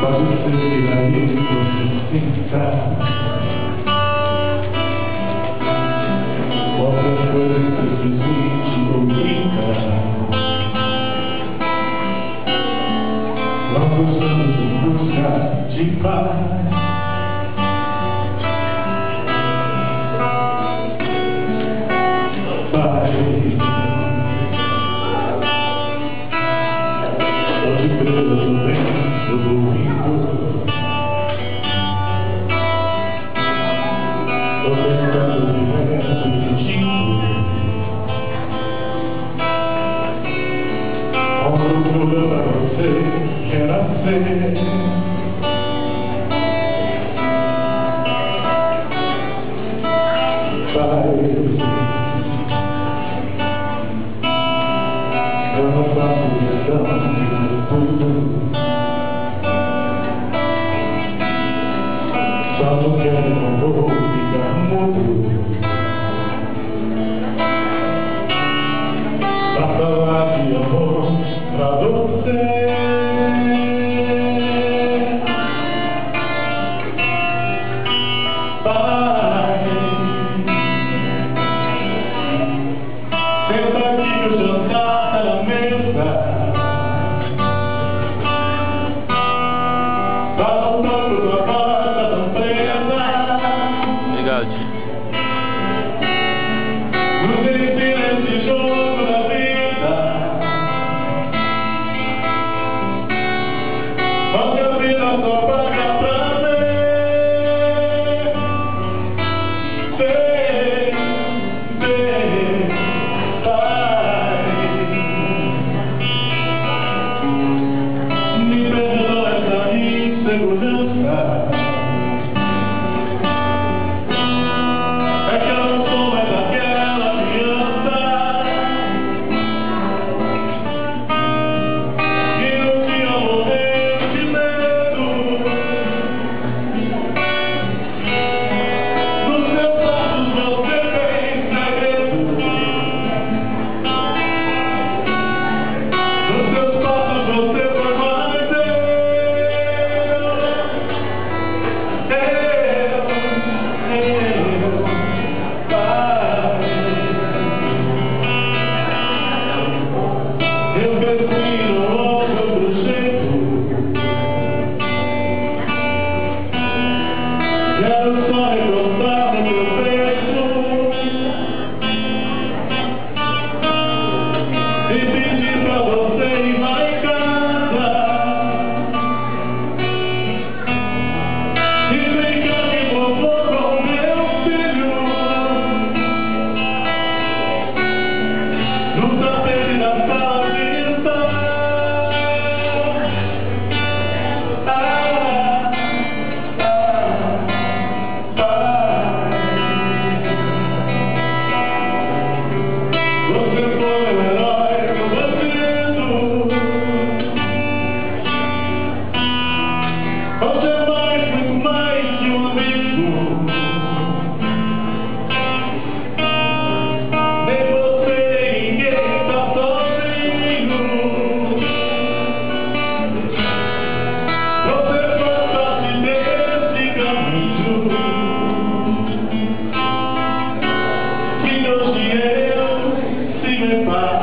Pode ser que aí você sinta qualquer coisa que desiste ou brinca. Nós estamos em busca de paz. Pode crer no vento do rio. Tô tentando viver sentindo. Ao procurar você, quero ser. Eu não faço questão de tudo. Só não quero, não vou ficar mudo. Pra falar de amor pra você. Pai, senta aqui que o jantar tá na mesa. Fala um pouco da porta tão presa. Obrigado, tio. Nos ensina esse jogo da vida. Nossa vida só paga pra ver. Pai, me perdoa essa insegurança. É que eu não sou mais aquela criança que não tinha morrer de medo. Nos meus passos você fez segredo. Nos seus passos você foi mais eu. Pai, eu cresci no outro jeito. Quero só recostar no meu peito e pedir pra você ir lá em casa e brincar de vovô com meu filho no tapete da sala de estar. Você foi o herói que eu preciso. Você é mais, muito mais que um amigo. Nem você, ninguém está sozinho. Você faz parte desse caminho que hoje eu sigo em paz.